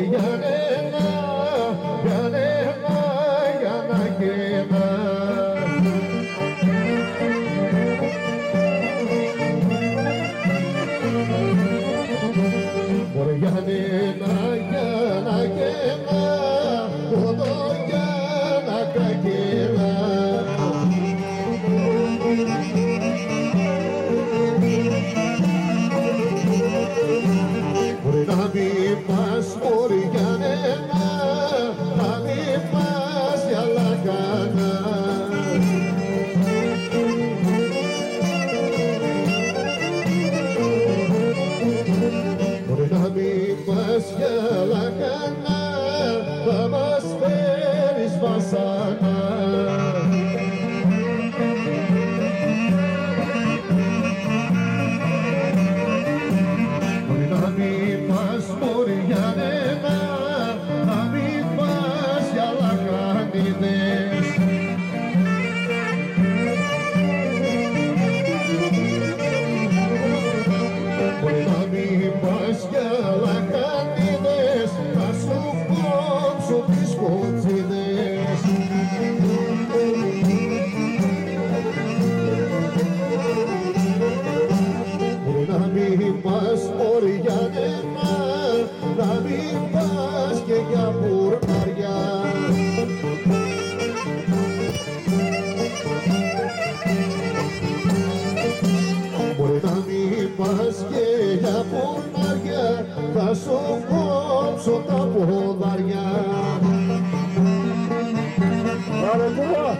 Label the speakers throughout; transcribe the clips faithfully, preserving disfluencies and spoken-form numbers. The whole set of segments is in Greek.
Speaker 1: Γιάννενα, Γιάννενα, Γιάννακένα. Μωρέ Γιάννενα, Γιάννακένα, κοντό Γιάννακακένα. Μωρέ να μην πας, μωρέ Γιάννενα, να μην πας για λακάνα. Μωρέ να μην πας για λακάνα, θα μας φέρεις βασάνα. Μωρέ Γιάννενα, να μην πας για λακάνιδες. Μωρέ να μην πας για λακάνιδες, θα σου κόψω τις κοτσίδες. Μωρέ να μην πας, μωρέ Γιάννενα, να μην πας και για μπουρναριά. Μωρέ να μην πας και για μπουρναριά, θα σου κόψω τα ποδαριά. Πάρε κουβά!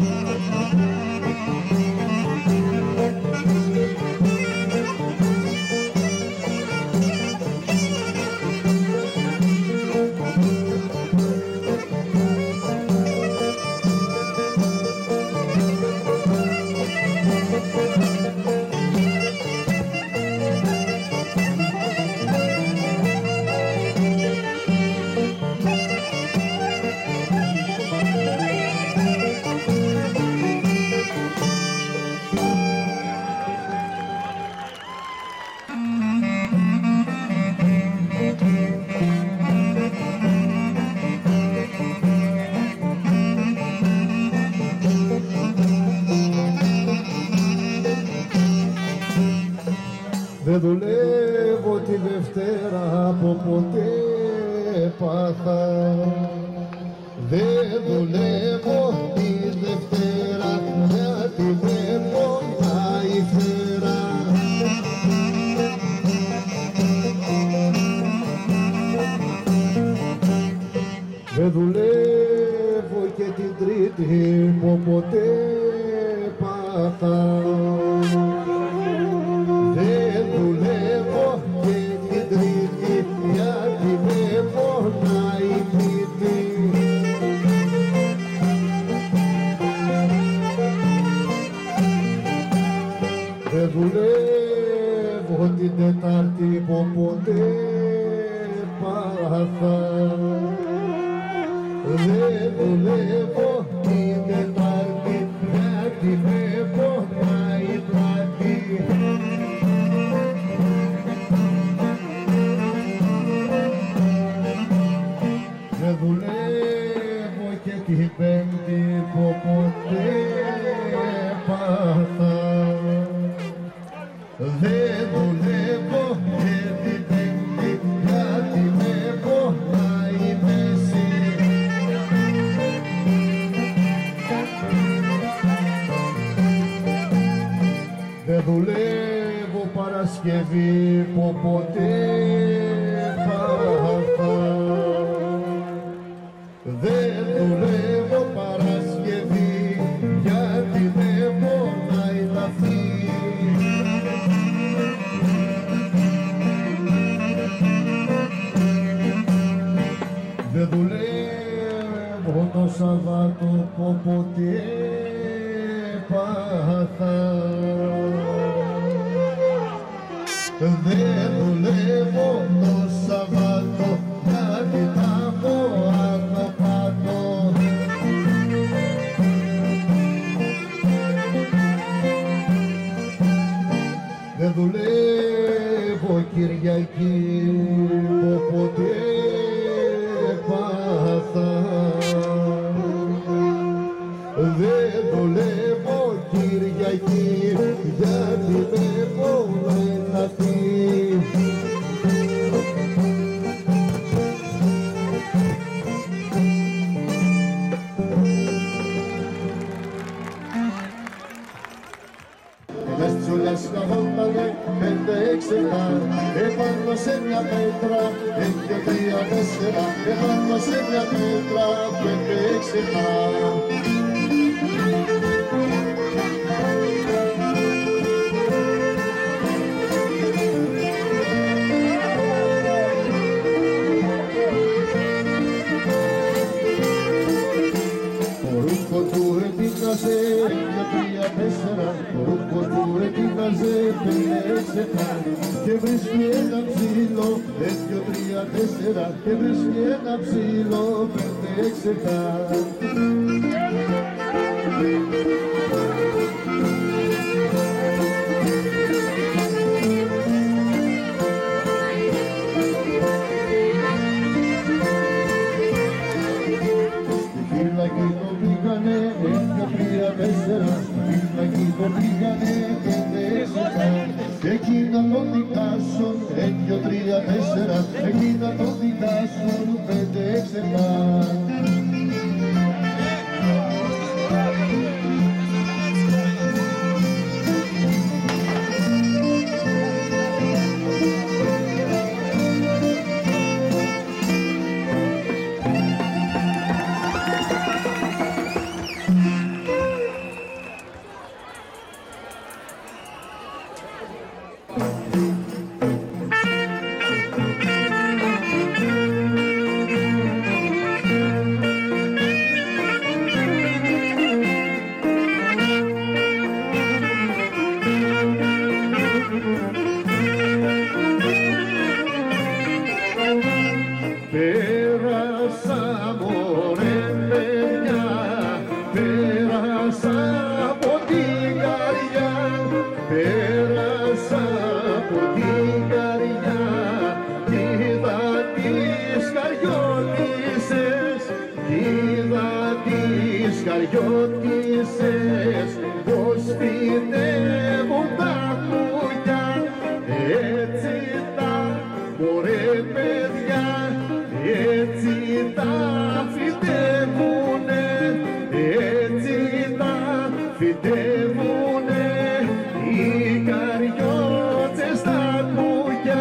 Speaker 1: Δεν δουλεύω τη Δευτέρα από ποτέ πάθα. Δεν δουλεύω τη Δευτέρα γιατί με πονάει η φέρα. Δεν δουλεύω και την Τρίτη που ποτέ πάθα. Δεν δουλεύω και την Τρίτη γιατί με πονάει η πίτη. Δεν δουλεύω την Τετάρτη που ποτέ πάθα. Δεν δουλεύω την Τετάρτη γιατί με πονάει η πλάτη. Δεν δουλεύω και την Πέμπτη που ποτέ πάθα. Δεν δουλεύω και την Πέμπτη γιατί με πονάει η μέση. Δεν δουλεύω Παρασκευή που ποτέ πάθα. Δεν δουλεύω Παρασκευή γιατί με πονάει τα φύλλα. Δεν δουλεύω το Σαββάτο που ποτέ πάθα. Δεν δουλεύω το Σαββάτο γιατί τα έχω άνω πάνω. Δεν δουλεύω Κυριακή που ποτέ τέσσερα, επάνω σε μια πέτρα πέντε έξι επτά. Ετοίμαζε για τρία τέσσερα, το ρούχο του ετοίμαζε πέντε έξι επτά και βρίσκει ένα ψήλο, δύο τρία τέσσερα και βρίσκει ένα ψήλο, πέντε έξι επτά. Εκείνα το δικάσουν, δύο, τρία, τέσσερα, εκείνα το δικάσουν, πέντε, έξι, επτά. Πέρασα μωρέ παιδιά, πέρασα από την καρδιά, πέρασα από την καρδιά κι είδα τις καριώτισσες, κι είδα τις καριώτισσες πως φυτεύουν τα κουκιά, έτσι τα μωρέ παιδιά, έτσι τα φυτεύουνε, έτσι τα φυτεύουνε οι καριώτσες στα κουκιά.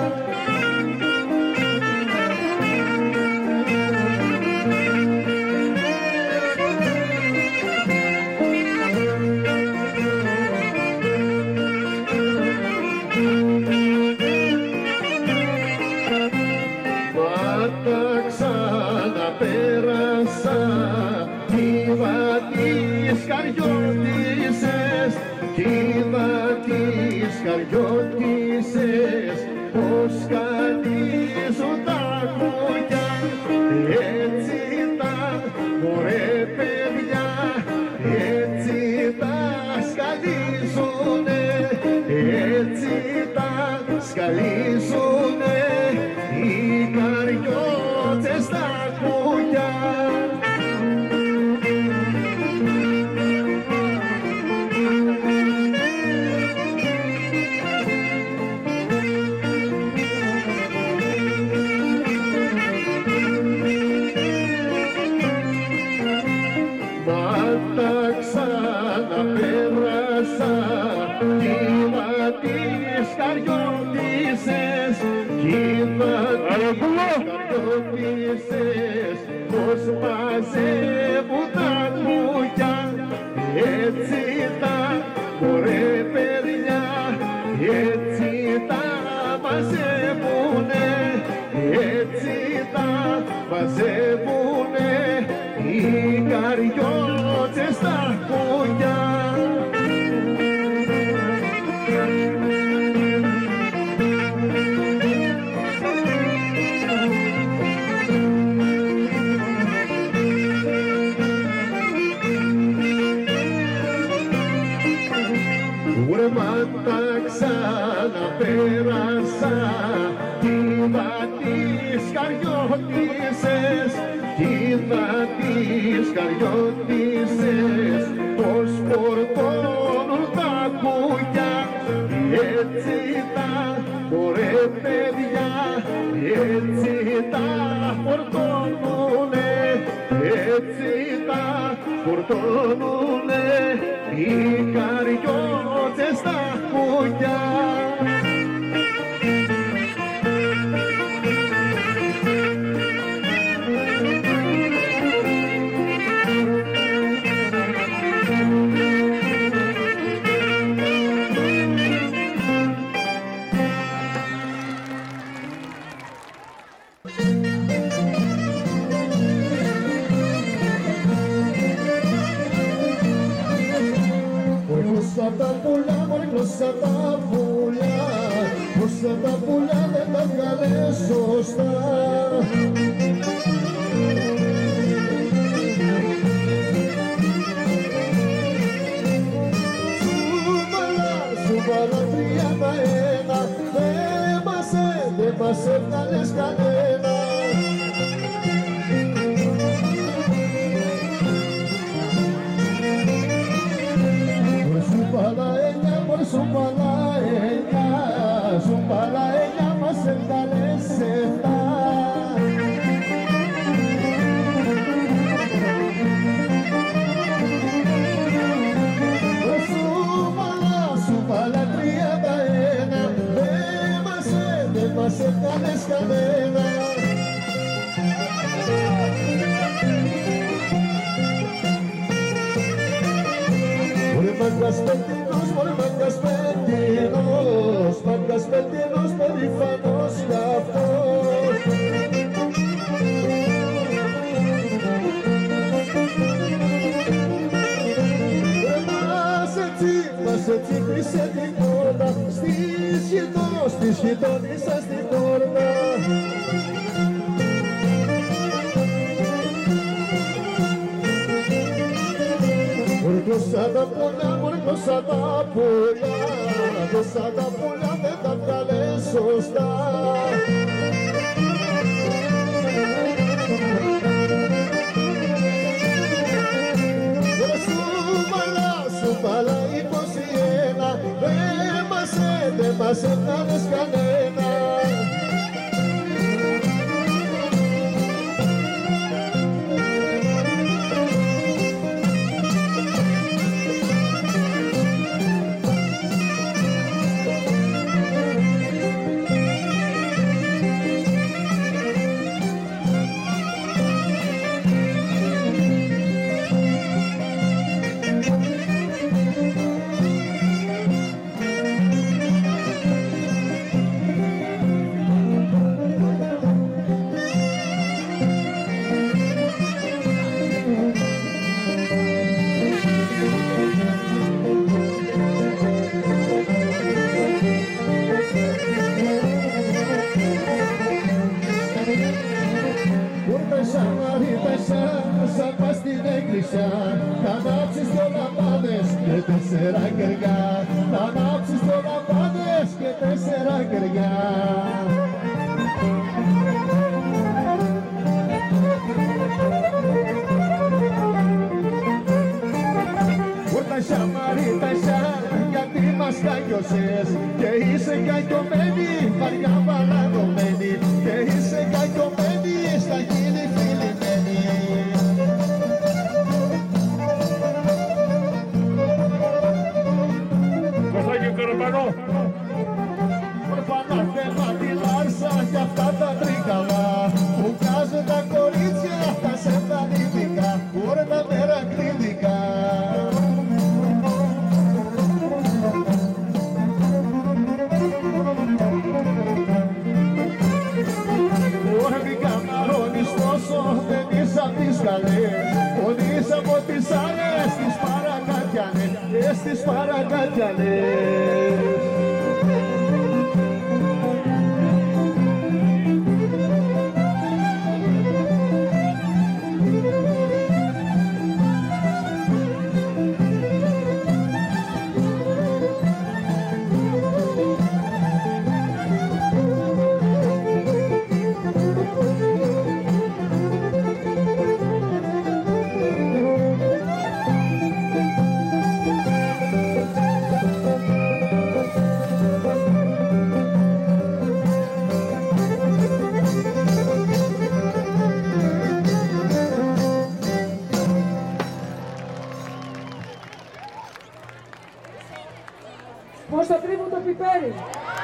Speaker 1: Ξαναπέρασα, είδα τις καριώτισσες, είδα τις καριώτισσες πως σκαλίζουν τα κουκιά, έτσι τα μωρέ παιδιά, έτσι τα σκαλίζουνε, έτσι τα σκαλίζουνε οι καριώτες στα κουκιά. Μα τα ξαναπέρασα, είδα τις καριώτισσες, είδα τις καριώτισσες πως μαζεύουν τα κουκιά, έτσι τα μωρέ παιδιά, έτσι τα μαζεύουνε, έτσι τα μαζεύουνε οι καριώτσες στα κουκιά. Μα τα ξαναπέρασα, είδα τις καριώτισσες, είδα τις καριώτισσες πως φορτώνουν τα κουκιά, έτσι τα μωρέ παιδιά, έτσι τα φορτώνουνε, έτσι τα φορτώνουνε οι καριώτες στα κουκιά. τα πουλιά δεν τα βγάλες σωστά. Τριάντα ένα, δεν μας, δεν μας έβγαλες κανένα. Μωρ σου παλά εννιά, μωρ σου παλά εννιά, σου παλά εννιά μας έβγαλες εφτά. Μας έκανες κανένα. Μωρέ μάγκας πεντινός, μωρέ μάγκας πεντινός, μάγκας πεντινός περήφανος κι αυτός. Ρε μας έτσι, μας έτσι κλείσε την πόρτα, στις γειτόνες, στις γειτόνισσας την πόρτα. Μωρέ γλώσσα τα πουλιά, μωρέ γλώσσα τα πουλιά, γλώσσα τα πουλιά δεν τα βγάλες σωστά. Μωρέ σου παλά, σου παλά είκοσι ένα, δεν μας, δεν μας έβγαλες κανένα. Σαν πας στην εκκλησιά, θα ανάψεις το λαμπάδες και τέσσερα κεριά, θα ανάψεις το λαμπάδες και τέσσερα κεριά. Ουρτασιά Μαρίτασιά, γιατί μας κακιώσες και είσαι κακιωμένη, βαριά παραδομένη, και είσαι κακιωμένη στα χείλη φιλημένη. Πανάθεμα τη Λάρσα κι αυτά τα τρίκαλα που βγάζουν τα κορίτσια τα σεφτανίτικα, ωραία τα μερακλίδικα. Ωραία μη καμαρώνεις τόσο, δεν είσαι απ' τις καλές, πονείς από τις άλλες, τις παρακάτιανες, τις παρακάτιανες.
Speaker 2: Πώς θα τρίβουν το πιπέρι.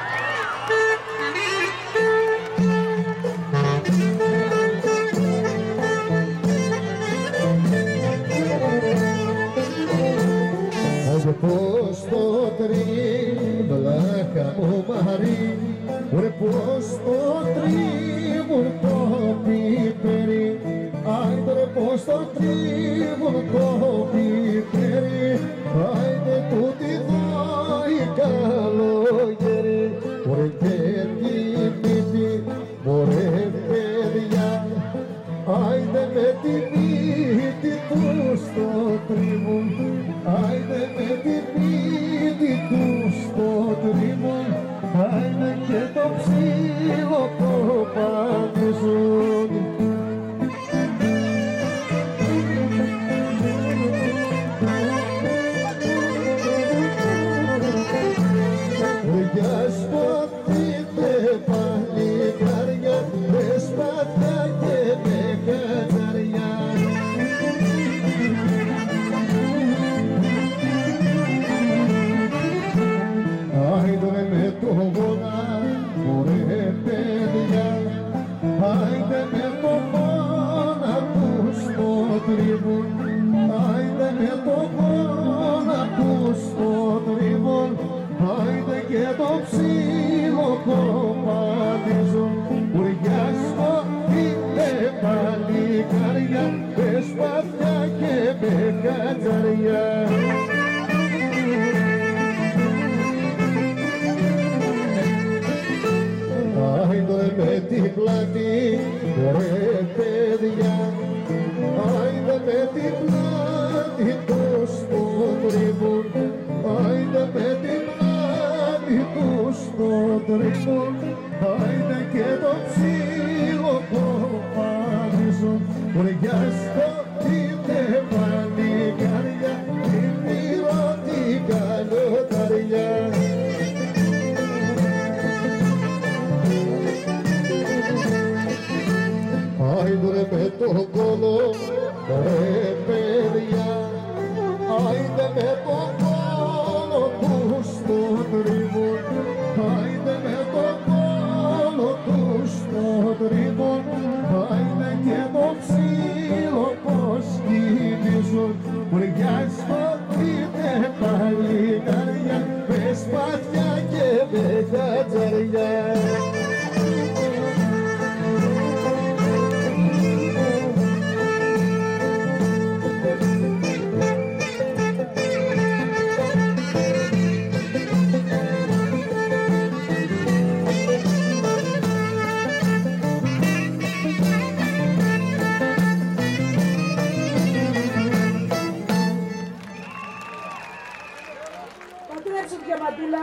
Speaker 1: Ω πώς το τρίβλακα μου Μαρή, ρε πώς το τρίβουν το πιπέρι, άιντε ρε πώς το τρίβουν το πιπέρι, άιντε τούτη δάει καλοκαίρι, ρε τη μύτη του στο τρίμον, άιντε με τη μύτη του στο τρίμον, άιντε και το ψήλο κοπανίζουν. Για σπαθείτε παλικάρια, με σπαθιά και με κατσαριά. Άιντε με το γόνα, μωρέ παιδιά, άιντε με το γόνα που στο τρίβουν, άιντε με το γόνα που στο τρίβουν, άιντε και το ψήλο κοπανίζουν. Ουριάσκω είναι παλικάρια, με σπαθιά και με κατσαριά. Άιντε με την πλάτη, ρε παιδιά, άιντε με την πλάτη τους που τρίβουν, άιντε με την πλάτη τους που τρίβουν, άιντε και το ψήλο κοπανίζουν. Ουριάσκω είναι παλικάρια, την πήρω την καλοταριά. Άιντε με το κόλο, ρε παιδιά, άιντε με το κόλο που στο τρίβουν, άιντε με το κόλο που στο τρίβουν, άιντε και το ψήλο πως κοιτίζουν. Ουριάσκω είναι παλικάρια, με σπαθιά και με κατσαριά.
Speaker 2: Πατρέψου διαμαντούλα.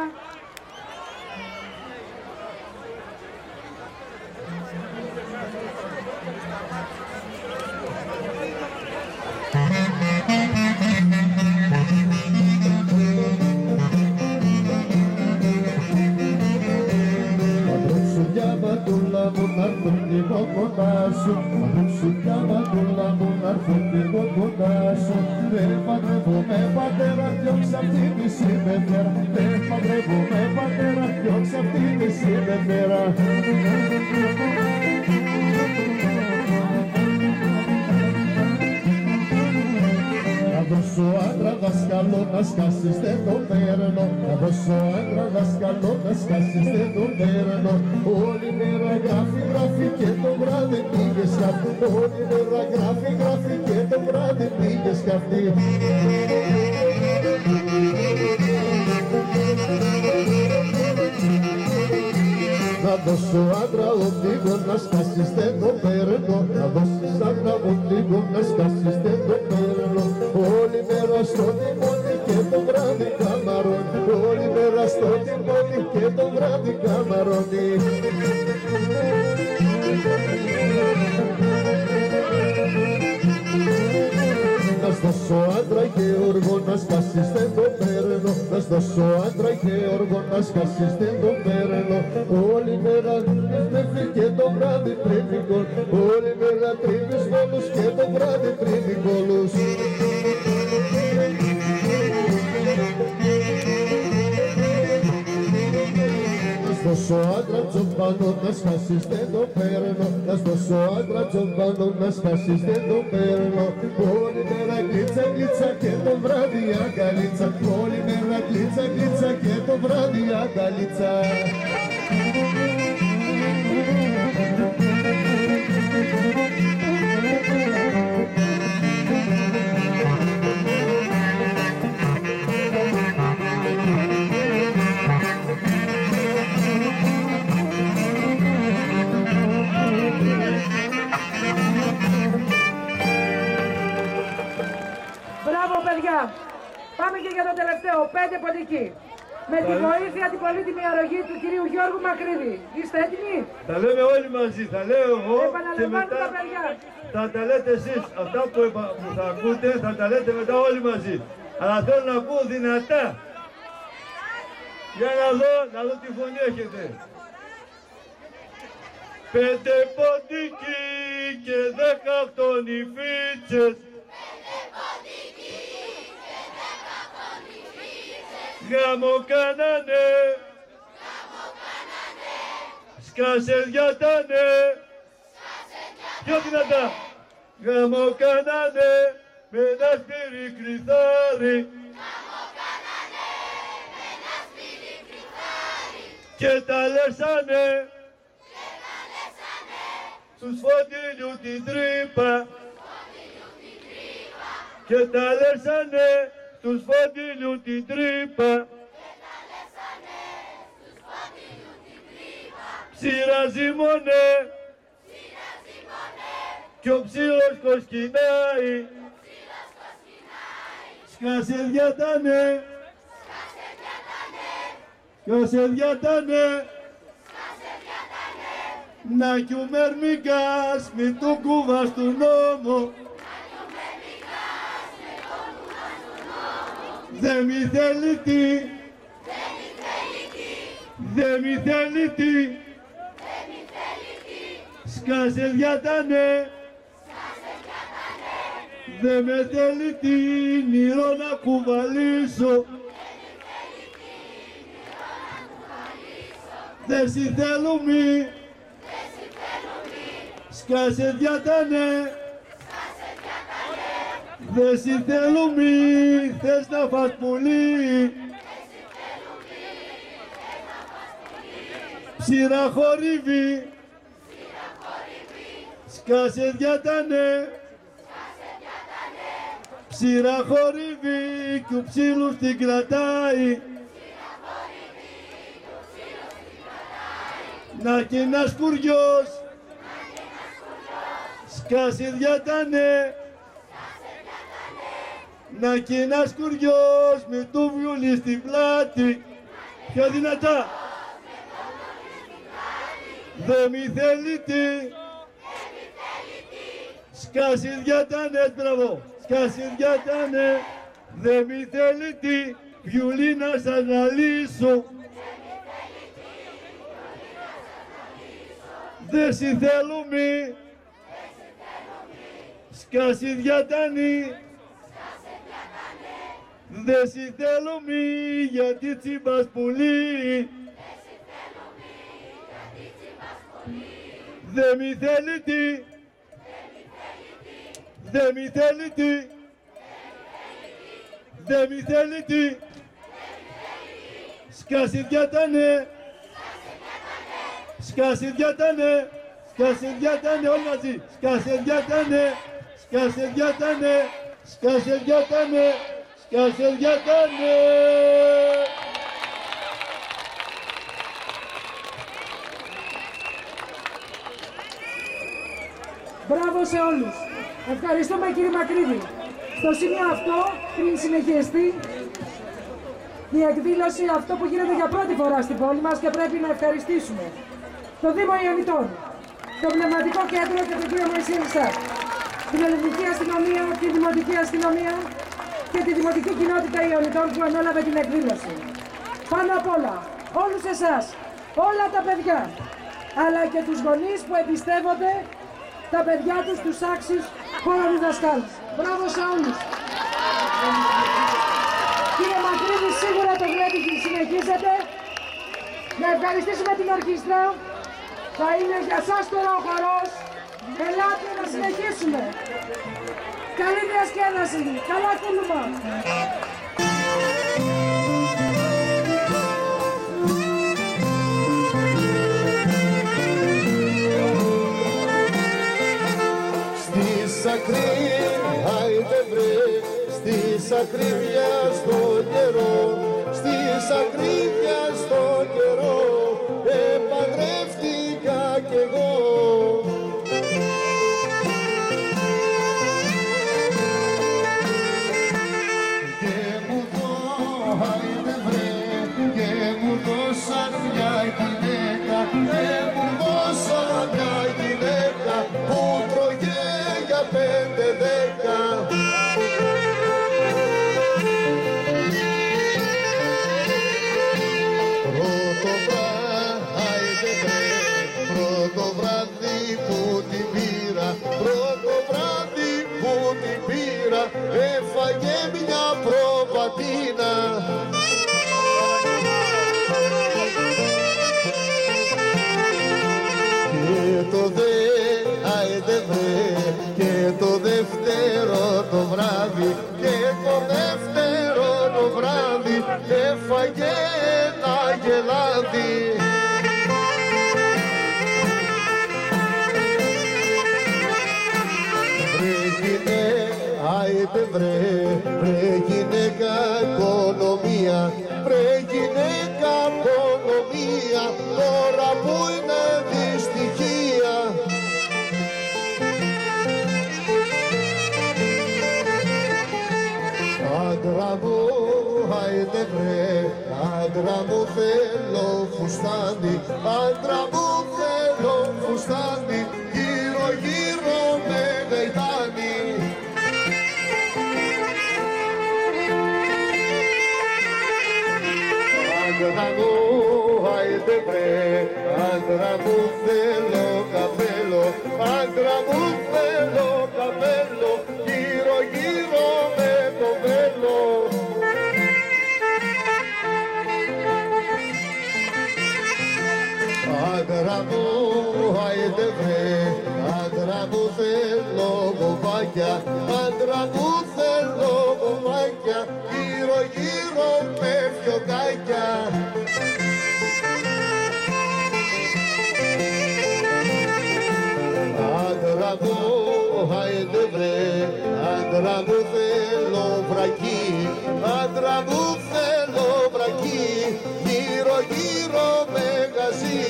Speaker 1: Διαμαντούλα μου να έρθω λίγο κοντά σου, απόψου διαμαντούλα μου να έρθω λίγο κοντά σου. Δεν παντρεύομαι πατέρα, διώξε αυτή τη συμπεθέρα, δεν παντρεύομαι πατέρα, διώξε αυτή τη συμπεθέρα. Να δώσω άντρα δασκαλό να σκάσεις δεν το παίρνω, να δώσω άντρα δασκαλό να σκάσεις δεν το παίρνω. Όλη μέρα γράφει, γράφει και το βράδυ πήγες κι αυτή, όλη μέρα γράφει, γράφει και το βράδυ πήγες κι αυτή. Να δώσω άντρα οδήγο να σκάσεις δεν το παίρνω, να δώσεις άντρα οδήγο να σκάσεις δεν το παίρνω. Όλη μέρα στο τιμόνι και το βράδυ καμαρώνει, όλη μέρα στο τιμόνι και το βράδυ καμαρώνει. Να δώσω άντρα και όργο να σκάσεις δεν το παίρνω, να δώσω άντρα και όργο να σκάσεις δεν το παίρνω. Όλη μέρα τρίβεις και το βράδυ τρίβει κόλους, όλη μέρα τρίβεις κόλους και το βράδυ τρίβει κόλους. Να δώσω άντρα τσομπάνο να σκάσεις δεν το παίρνω, να δώσω άντρα τσομπάνο να σκάσεις δεν το παίρνω. Όλη μέρα γλίτσα γλίτσα και το βράδυ αγκαλίτσα, όλη μέρα γλίτσα γλίτσα και το βράδυ αγκαλίτσα.
Speaker 2: Πάμε και για το τελευταίο, πέντε ποντικοί. Με τη βοήθεια, την πολύτιμη αρρωγή του κυρίου Γιώργου Μακρύδη. Είστε έτοιμοι?
Speaker 1: Τα λέμε όλοι μαζί, θα λέω εγώ και μετά
Speaker 2: τα παιδιά.
Speaker 1: θα τα λέτε εσείς. Αυτά που, που θα ακούτε θα τα λέτε μετά όλοι μαζί. Αλλά θέλω να πω δυνατά. Για να δω, να δω τι φωνή έχετε. Πέντε ποντικοί και δέκα χτονιφίτσες. Γάμο κάνανε, σκάσε διάτανε, πιο δυνατά. Γάμο κάνανε με ένα σπίρι κρυθάρι, και τα λέσανε στους φωτίλιου την τρύπα, και τα λέσανε τους φωτίλιου την τρύπα, ψηράζει μονέ, κι ο ψήλος κοσκινάει, σκάσε διάτανε, σκάσε διάτανε, να κι ο Μερμικάς μη του κουβάς του νόμου. Δε μη θέλει τι, δε μη θέλει τι, σκάσε διάτανε, δε με θέλει την ήρω να κουβαλήσω, δε σι θέλουμι, σκάσε διάτανε, δε σι θέλουμι, θες να φας πουλί, ψήρα χορύβι, σκάσε διάτανε, ψήρα χορύβι κι ο ψήλους την κρατάει, να και ένας κουριός, σκάσε διάτανε, να και ένας κουριός με το βιολί στην πλάτη, πιο δυνατά. Δε μη θέλει τι, σκάσε διάτανε, μπράβο, σκάσε διάτανε, δε μη θέλει τι, βιολί να σας αναλύσω, δε σι θέλουμι, σκάσε διάτανε, δε σι θέλουμι, γιατί τσιμπάς πουλί, δε μη θέλει τι, δε μη θέλει τι, δε μη θέλει τι, σκάσε διάτανε, σκάσε διάτανε, σκάσε διάτανε όλοι μαζί, σκάσε διάτανε, σκάσε διάτανε, σκάσε διάτανε, σκάσε διάτανε.
Speaker 2: Μπράβο σε όλους. Ευχαριστούμε κύριε Μακρύδη. Στο σημείο αυτό, πριν συνεχιστεί η εκδήλωση, αυτό που γίνεται για πρώτη φορά στην πόλη μας και πρέπει να ευχαριστήσουμε το Δήμο Ιωνιτών, το Πνευματικό Κέντρο και τον κύριο Μωυσή Ελισσά, την Ελληνική Αστυνομία, τη Δημοτική Αστυνομία και τη Δημοτική Κοινότητα Ιωνιτών που ανέλαβε την εκδήλωση. Πάνω απ' όλα, όλους εσάς, όλα τα παιδιά, αλλά και τους γονείς που εμπιστεύονται τα παιδιά τους στους άξιους χωροδιδασκάλους. Μπράβο σε όλους. Κύριε Μακρύδη, σίγουρα το βλέπει και συνεχίζετε. Να ευχαριστήσουμε την ορχήστρα. Θα είναι για σας τώρα ο χορός. Ελάτε να συνεχίσουμε. Καλή διασκέδαση. Καλά κούλουμα.
Speaker 1: Άιντε βρε, στις ακρίβεια στο καιρό, στις ακρίβεια στο καιρό, επαγρεύτηκα κι εγώ. έφαγε μια προπατίνα. Και το δε, άιντε βρε, και το δεύτερο το βράδυ, και το δεύτερο το βράδυ έφαγε ένα γελάδι. Άιτε βρε, βρε γυναίκα οικονομία, βρε γυναίκα οικονομία, τώρα που είναι δυστυχία. Άντρα μου, άιτε βρε, άντρα μου θέλω φουστάνι, άντρα μου θέλω φουστάνι, γύρω γύρω με γαϊτάνι. Άντρα μου, άιντε βρε, άντρα μου θέλω καπέλο, άντρα μου θέλω καπέλο, γύρω γύρω με το βέλο. Άντρα μου, άιντε βρε, άντρα μου θέλω κομμάκια, άντρα μου θέλω κομμάκια, γύρω γύρω με φιωκάκια. Άντρα μου, άιντε βρε, άντρα μου θέλω βρακί, άντρα μου θέλω βρακί, γύρω γύρω με γαζί.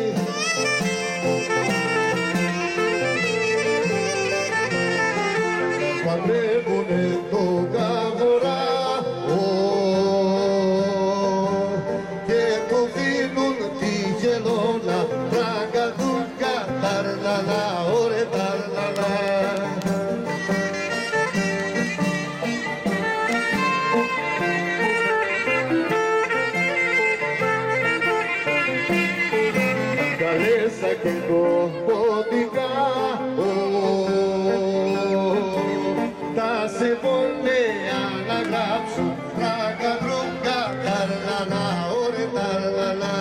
Speaker 1: Παντρεύουνε το καβορά και του δίνουν τη γελώνα, τραγκαδούκα ταρλαλά, ωρε ταρλαλά. Καλέσα και κομποτικά τα συμβόλαια να γράψουν, τραγκαδούκα ταρλαλά, ωρε ταρλαλά.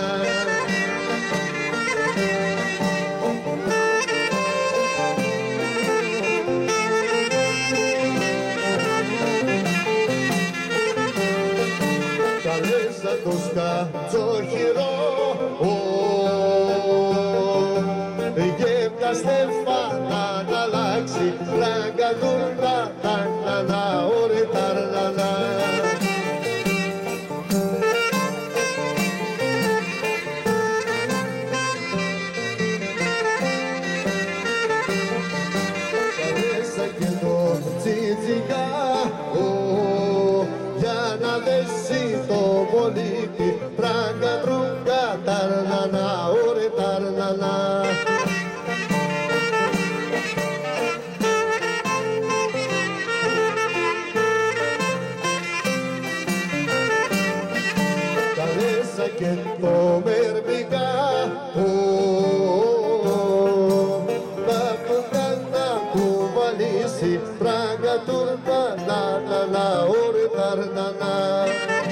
Speaker 1: Καλέσα το σκατσοχυρό και μια στέφανα να αλλάξει, τραγκαδούρα ταρλαλά, ωρε ταρλαλά. Καλέσα και το τσιτσικά για να δέσει το πολίτη, τραγκαδούρα ταρλαλά, ωρε ταρλαλά. Καλέσα και το μερμικά τα κουκάνα κουβαλήσει, τραγκαδούρα ταρλαλά, ωρε ταρλαλά.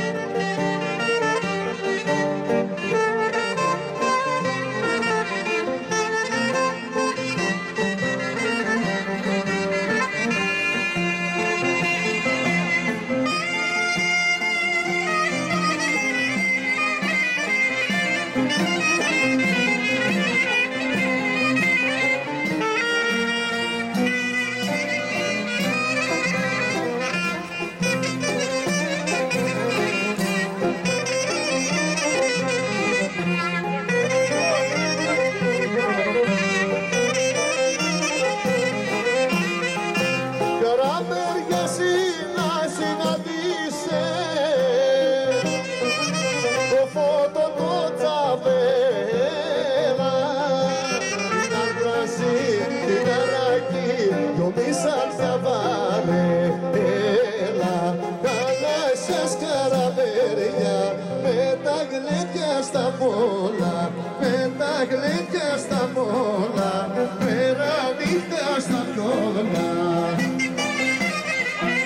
Speaker 1: Στα μόλα, με τα γλέντια στα μόλα, πέρα νύχτα στα φιόλα.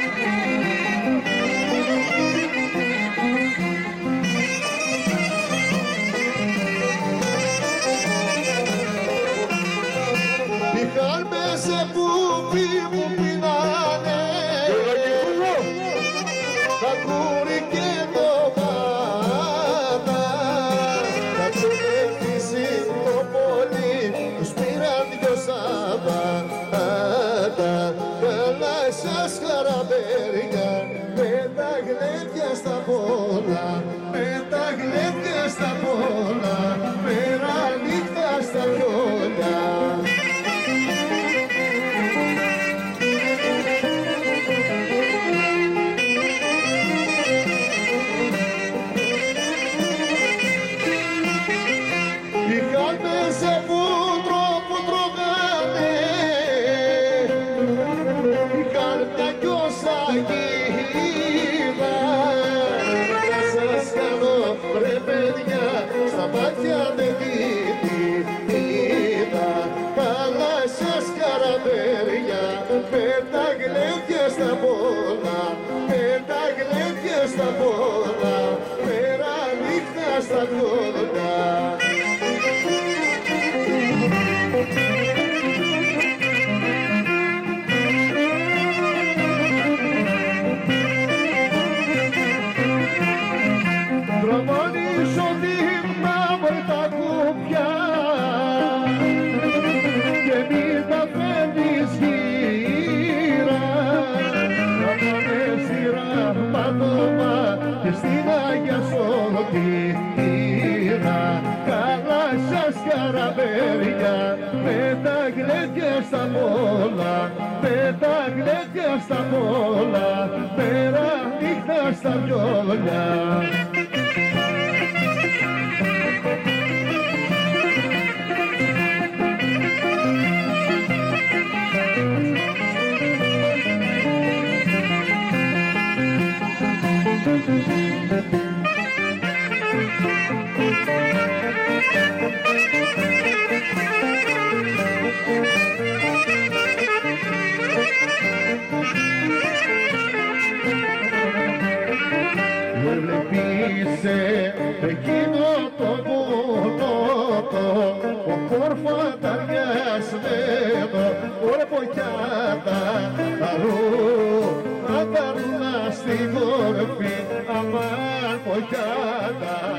Speaker 1: κουπί μου πίνανε τα κούρι και ντομάτα, τα τσουλεύτηση το πολύ τους πήραν δυο Σαββάτα. Καλά σας χαραμπέρια με τα γλέντια στα πόλα, με τα γλέντια στα πόλα, μέρα νύχτα στα βιόλια. Είχαμε σε βούτρο που τρώγανε, είχαν μια κιόσα γίδα. Να σας κάνω ρε παιδιά, στα μάτια δεν είδα. Καλά σας καραβέρια, με τα γλέντια στα πόλα, με τα γλέντια στα πόλα, μέρα νύχτα στα βιόλια. Τρομονήσω την μαύρη τα κουπιά και μην τα φέρνεις γύρα. Κάμαμε σειρά πάτωμα και στην Αγία Σωτήρα. Καλά σας καραβέρια με τα γλέντια στα πόλα, με τα γλέντια στα πόλα, μέρα νύχτα στα βιόλια. Βλέπεις εκείνο το βουνό, ο κόρφα ταριασμένο, ωραία ποκιάτα, αρού, να καρνά στην κορφή, αμάν ποκιάτα.